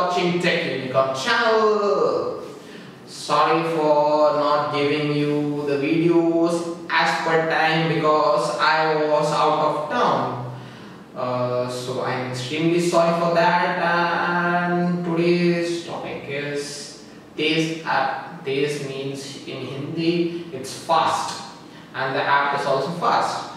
watching Tech Unicorn channel. Sorry for not giving you the videos as per time because I was out of town. So I'm extremely sorry for that. And today's topic is Tez app. Tez means in Hindi it's fast, and the app is also fast.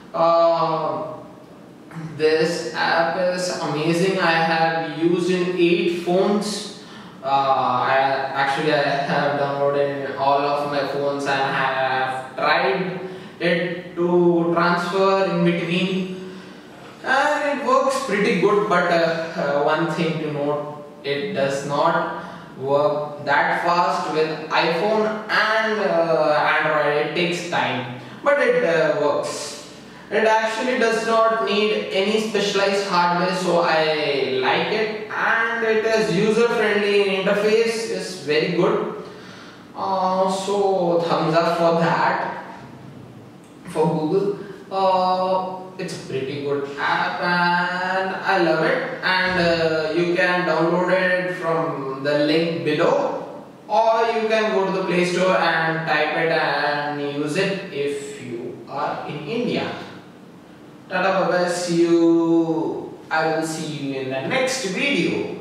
This app is amazing. I have used in 8 phones. I have downloaded in all of my phones and have tried it to transfer in between, and it works pretty good. But one thing to note, it does not work that fast with iPhone and Android. It takes time, but it works. It actually does not need any specialized hardware, so I like it, and it is user friendly. Interface is very good. So thumbs up for that for Google. It's a pretty good app and I love it, and you can download it from the link below, or you can go to the Play Store and type it and use it if you are in India. Tata, bye bye, see you. I will see you in the next video.